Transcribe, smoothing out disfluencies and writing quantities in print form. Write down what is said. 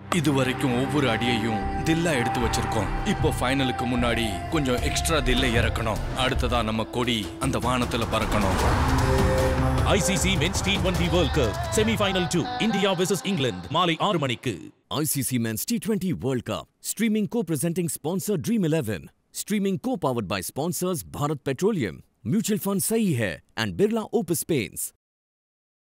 இதுவரைக்கும் ஒவ்வொரு அடியையும் தில்லா எடுத்து வச்சிருக்கோம். இப்போ ஃபைனலுக்கு முன்னாடி கொஞ்சம் எக்ஸ்ட்ரா தில்லை இறக்கணும். அடுத்ததா நம்ம கொடி அந்த வானத்துல பறக்கணும். ICC Men's T20 World Cup Semi-Final 2 India vs England மாலை 6 மணிக்கு. ICC Men's T20 World Cup streaming co-presenting sponsor Dream 11, streaming co-powered by sponsors Bharat Petroleum, Mutual Fund Sahi Hai and Birla Opus Paints.